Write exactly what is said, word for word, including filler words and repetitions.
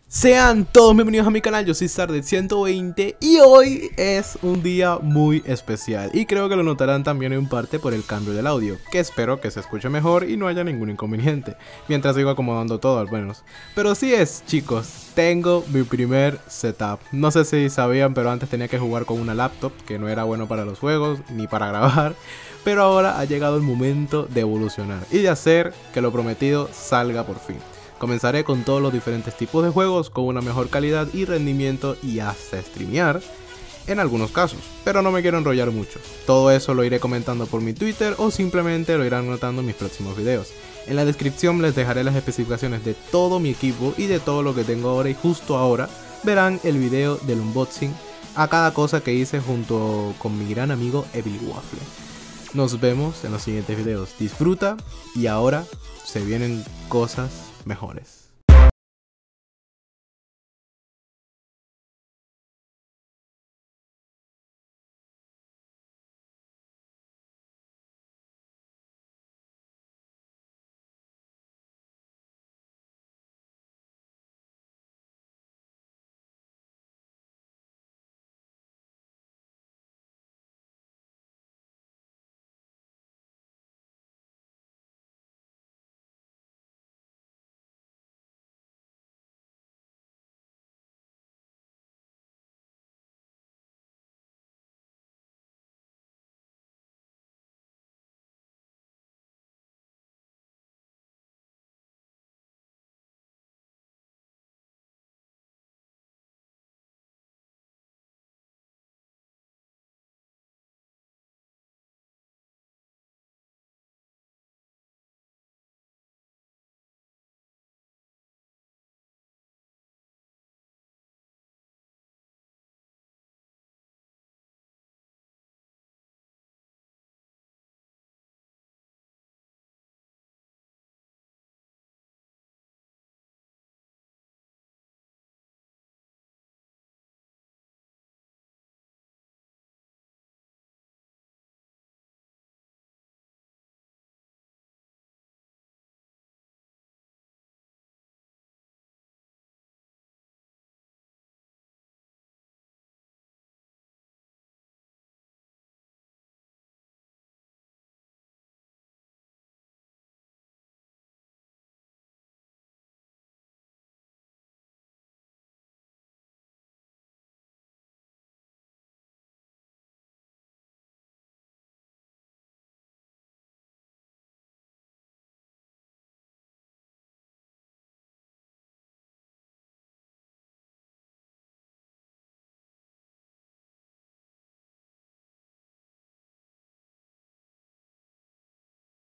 Sean todos bienvenidos a mi canal, yo soy Sardet ciento veinte y hoy es un día muy especial y creo que lo notarán también en parte por el cambio del audio, que espero que se escuche mejor y no haya ningún inconveniente, mientras sigo acomodando todo al menos. Pero sí es, chicos, tengo mi primer setup. No sé si sabían, pero antes tenía que jugar con una laptop, que no era bueno para los juegos ni para grabar, pero ahora ha llegado el momento de evolucionar y de hacer que lo prometido salga por fin. Comenzaré con todos los diferentes tipos de juegos con una mejor calidad y rendimiento y hasta streamear en algunos casos, pero no me quiero enrollar mucho. Todo eso lo iré comentando por mi Twitter o simplemente lo irán notando en mis próximos videos. En la descripción les dejaré las especificaciones de todo mi equipo y de todo lo que tengo ahora, y justo ahora verán el video del unboxing a cada cosa que hice junto con mi gran amigo Evil Waffle. Nos vemos en los siguientes videos, disfruta y ahora se vienen cosas mejores.